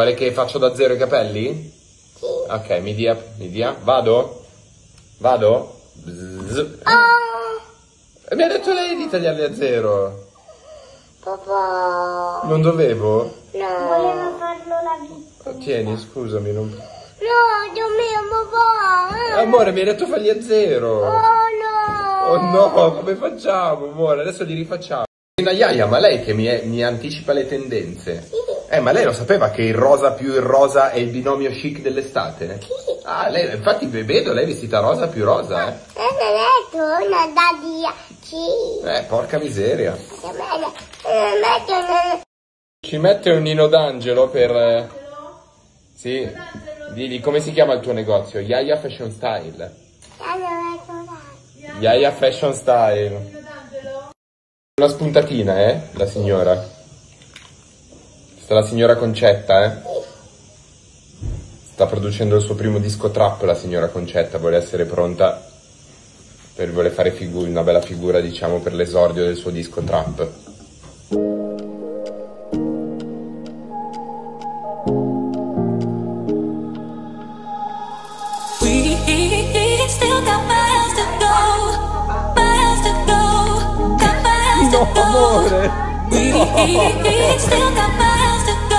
Vuole che faccio da zero i capelli? Sì. Ok, mi dia. Vado? Vado? Bzz. Mi ha detto lei di tagliarli a zero. Papà. Non dovevo? No. Voleva farlo la vita. Tieni, scusami. Non... No, Dio mio, papà. Amore, mi hai detto farli a zero. Oh no. Oh no, come facciamo, amore? Adesso li rifacciamo. Yaya, ma lei che mi anticipa le tendenze? Sì. Ma lei lo sapeva che il rosa più il rosa è il binomio chic dell'estate? Sì. Ah, lei, infatti vedo lei vestita rosa più rosa, eh? Non è tu, una dadia. Sì. Porca miseria. Metto Ci mette un Nino D'Angelo per... Sì, digli come si chiama il tuo negozio? Yaya Fashion Style. Yaya Fashion Style. Una spuntatina, la signora. Questa è la signora Concetta, Sta producendo il suo primo disco trap, la signora Concetta. Vuole essere pronta vuole fare una bella figura, diciamo, per l'esordio del suo disco trap. No, amore! No.